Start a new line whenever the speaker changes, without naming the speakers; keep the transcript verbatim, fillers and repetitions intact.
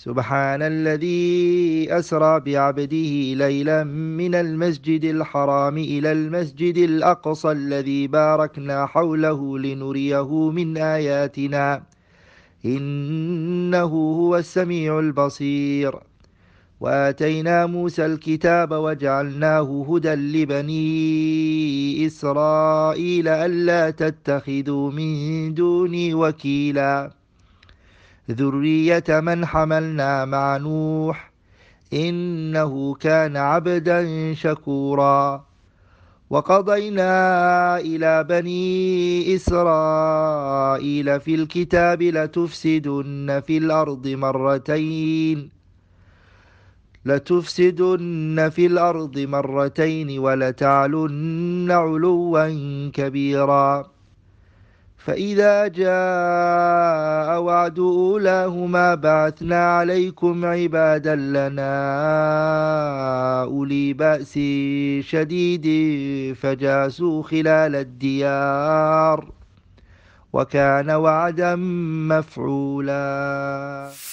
سبحان الذي أسرى بعبده ليلا من المسجد الحرام إلى المسجد الأقصى الذي باركنا حوله لنريه من آياتنا إنه هو السميع البصير. وآتينا موسى الكتاب وجعلناه هدى لبني إسرائيل ألا تتخذوا من دوني وكيلا ذرية من حملنا مع نوح إنه كان عبدا شكورا. وقضينا إلى بني إسرائيل في الكتاب لتفسدن في الأرض مرتين لتفسدن في الأرض مرتين ولتعلن علوا كبيرا. فإذا جاء وعد أولاهما بعثنا عليكم عبادا لنا أولي بأس شديد فجاسوا خلال الديار وكان وعدا مفعولا.